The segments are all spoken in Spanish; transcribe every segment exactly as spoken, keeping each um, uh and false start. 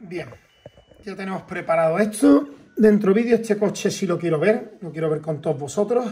Bien, ya tenemos preparado esto. Dentro vídeo este coche sí lo quiero ver, lo quiero ver con todos vosotros.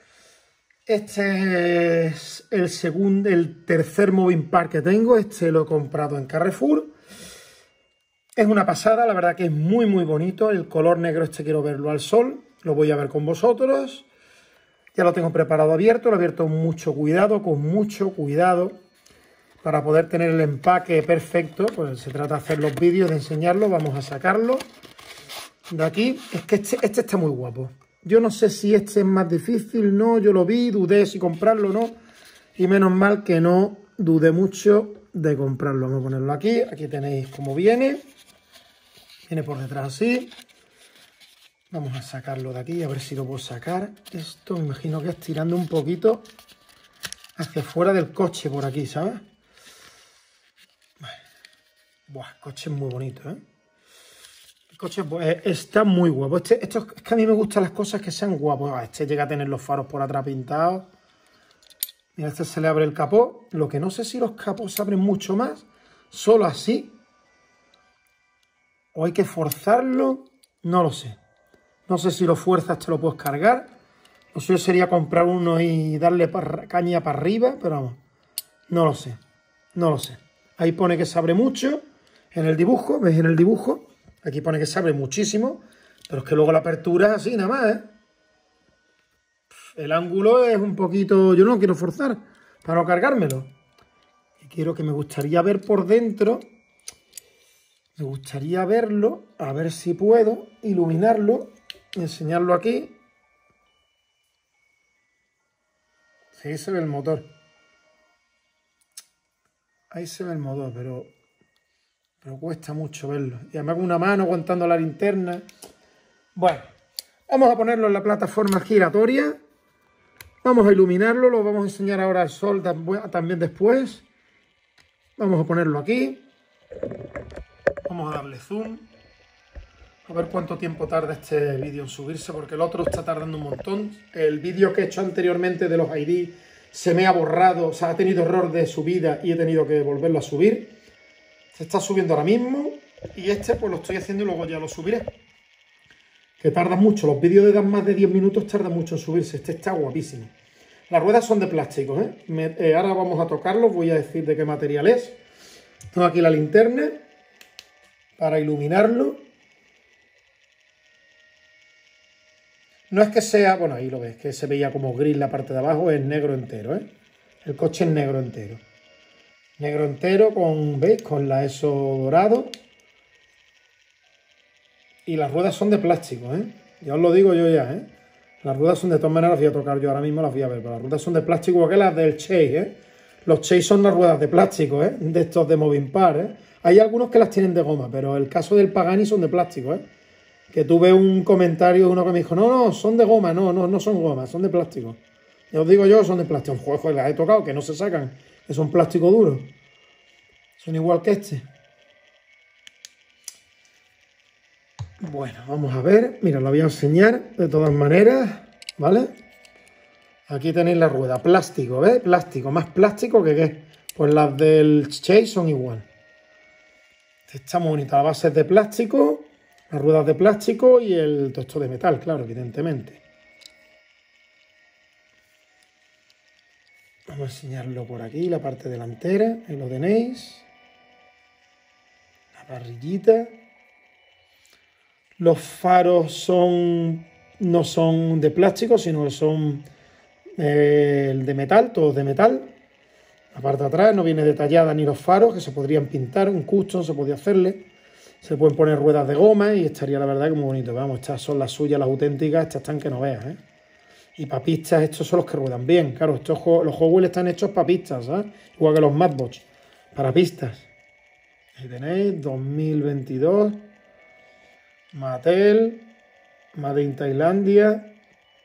Este es el segundo, el tercer Moving Park que tengo. Este lo he comprado en Carrefour. Es una pasada, la verdad que es muy muy bonito. El color negro este quiero verlo al sol. Lo voy a ver con vosotros. Ya lo tengo preparado abierto, lo he abierto con mucho cuidado, con mucho cuidado. Para poder tener el empaque perfecto, pues se trata de hacer los vídeos, de enseñarlo. Vamos a sacarlo de aquí. Es que este, este está muy guapo. Yo no sé si este es más difícil, no, yo lo vi, dudé si comprarlo o no. Y menos mal que no dudé mucho de comprarlo. Vamos a ponerlo aquí. Aquí tenéis cómo viene. Viene por detrás así. Vamos a sacarlo de aquí, a ver si lo puedo sacar. Esto me imagino que es tirando un poquito hacia fuera del coche por aquí, ¿sabes? Buah, el coche es muy bonito, ¿eh? El coche pues, está muy guapo. Este, esto, es que a mí me gustan las cosas que sean guapos. Este llega a tener los faros por atrás pintados. Mira, este se le abre el capó. Lo que no sé si los capós se abren mucho más. Solo así. O hay que forzarlo. No lo sé. No sé si lo fuerzas te lo puedes cargar. Lo suyo sería comprar uno y darle para, caña para arriba. Pero vamos. No lo sé. No lo sé. Ahí pone que se abre mucho. En el dibujo, ¿veis en el dibujo? Aquí pone que se abre muchísimo, pero es que luego la apertura es así nada más, ¿eh? El ángulo es un poquito... Yo no lo quiero forzar para no cargármelo. Y quiero que me gustaría ver por dentro. Me gustaría verlo, a ver si puedo iluminarlo, enseñarlo aquí. Sí, se ve el motor. Ahí se ve el motor, pero... Pero cuesta mucho verlo. Y además con una mano aguantando la linterna. Bueno, vamos a ponerlo en la plataforma giratoria. Vamos a iluminarlo. Lo vamos a enseñar ahora al sol también después. Vamos a ponerlo aquí. Vamos a darle zoom. A ver cuánto tiempo tarda este vídeo en subirse, porque el otro está tardando un montón. El vídeo que he hecho anteriormente de los I D se me ha borrado. O sea, ha tenido error de subida y he tenido que volverlo a subir. Se está subiendo ahora mismo y este pues lo estoy haciendo y luego ya lo subiré. Que tarda mucho, los vídeos de más de diez minutos tardan mucho en subirse. Este está guapísimo. Las ruedas son de plástico, ¿eh? Me, eh, ahora vamos a tocarlo, voy a decir de qué material es. Tengo aquí la linterna para iluminarlo. No es que sea, bueno ahí lo ves, que se veía como gris la parte de abajo, es negro entero, ¿eh? El coche es negro entero. Negro entero con, ¿veis? Con la eso dorado. Y las ruedas son de plástico, ¿eh? Ya os lo digo yo ya, ¿eh? Las ruedas son de todas maneras, las voy a tocar yo ahora mismo, las voy a ver. Pero las ruedas son de plástico igual que las del Chase, ¿eh? Los Chase son las ruedas de plástico, ¿eh? De estos de Moving Park, ¿eh? Hay algunos que las tienen de goma, pero el caso del Pagani son de plástico, ¿eh? Que tuve un comentario de uno que me dijo, no, no, son de goma, no, no, no son goma, son de plástico. Ya os digo yo, son de plástico. Joder, joder, las he tocado, que no se sacan, que son plástico duro. Son igual que este. Bueno, vamos a ver. Mira, lo voy a enseñar de todas maneras, ¿vale? Aquí tenéis la rueda, plástico, ¿ves? Plástico, más plástico que qué. Pues las del Chase son igual. Está muy bonita, la base es de plástico, las ruedas de plástico y el tosto de metal, claro, evidentemente. Vamos a enseñarlo por aquí, la parte delantera, ahí lo tenéis. La parrillita. Los faros son no son de plástico, sino que son eh, de metal, todos de metal. La parte de atrás no viene detallada ni los faros, que se podrían pintar, un custom se podría hacerle. Se pueden poner ruedas de goma y estaría la verdad que muy bonito. Vamos, estas son las suyas, las auténticas, estas están que no veas, ¿eh? Y para pistas, estos son los que ruedan bien. Claro, estos, los Hot Wheels están hechos para pistas, ¿sabes? Igual que los Matchbox, para pistas. Ahí tenéis, dos mil veintidós. Mattel. Made in Tailandia.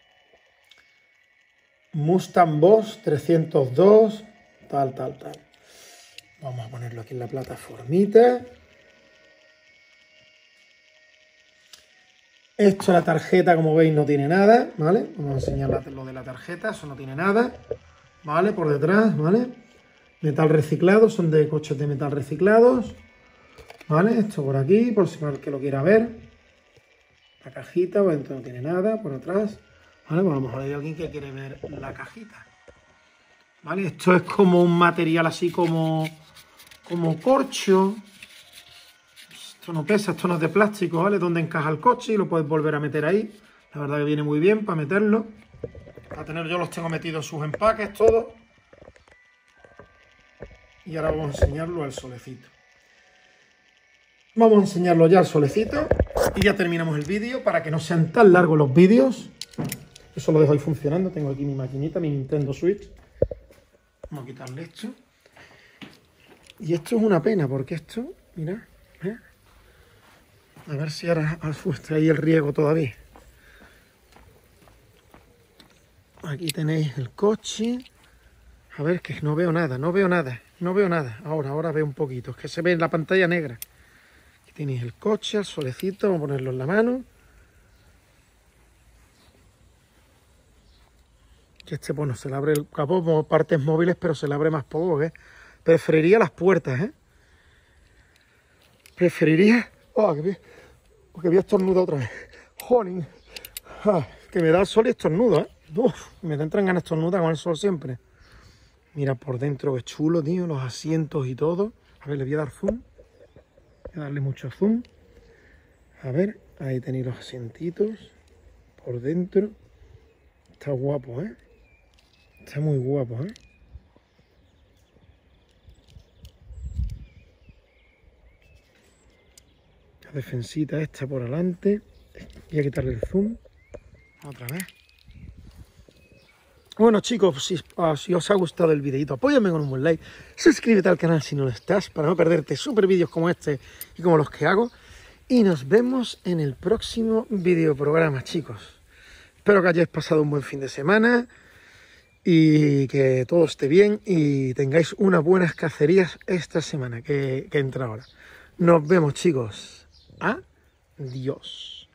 Mustang Boss trescientos dos. Tal, tal, tal. Vamos a ponerlo aquí en la plataformita. Esto, la tarjeta, como veis, no tiene nada, ¿vale? Vamos a enseñar lo de la tarjeta, eso no tiene nada, ¿vale? Por detrás, ¿vale? Metal reciclado, son de coches de metal reciclados. ¿Vale? Esto por aquí, por si el que lo quiera ver. La cajita, por dentro no tiene nada, por atrás. ¿Vale? Pues a lo mejor hay alguien que quiere ver la cajita. ¿Vale? Esto es como un material así como, como corcho. Esto no pesa, esto no es de plástico, ¿vale? Donde encaja el coche y lo puedes volver a meter ahí. La verdad que viene muy bien para meterlo. Para tener, yo los tengo metidos en sus empaques todos. Y ahora vamos a enseñarlo al solecito. Vamos a enseñarlo ya al solecito. Y ya terminamos el vídeo para que no sean tan largos los vídeos. Eso lo dejo ahí funcionando. Tengo aquí mi maquinita, mi Nintendo Switch. Vamos a quitarle esto. Y esto es una pena porque esto, mirad, ¿eh? A ver si ahora está ahí el riego todavía. Aquí tenéis el coche. A ver, que no veo nada, no veo nada, no veo nada. Ahora, ahora veo un poquito. Es que se ve en la pantalla negra. Aquí tenéis el coche, el solecito. Vamos a ponerlo en la mano. Que este, bueno, se le abre el capó como partes móviles, pero se le abre más poco, ¿eh? Preferiría las puertas, ¿eh? Preferiría... Oh, que bien. Porque voy a estornudar otra vez. Jolín. Ah, que me da el sol y estornudo, ¿eh? Uf, me entran ganas de estornudar con el sol siempre. Mira por dentro que chulo, tío. Los asientos y todo. A ver, le voy a dar zoom. Voy a darle mucho zoom. A ver, ahí tenéis los asientitos. Por dentro. Está guapo, ¿eh? Está muy guapo, ¿eh? La defensita esta por adelante. Voy a quitarle el zoom. Otra vez. Bueno, chicos, si, uh, si os ha gustado el videito, apóyame con un buen like. Suscríbete al canal si no lo estás, para no perderte super vídeos como este y como los que hago. Y nos vemos en el próximo videoprograma, chicos. Espero que hayáis pasado un buen fin de semana y que todo esté bien y tengáis unas buenas cacerías esta semana que, que entra ahora. Nos vemos, chicos. Adiós.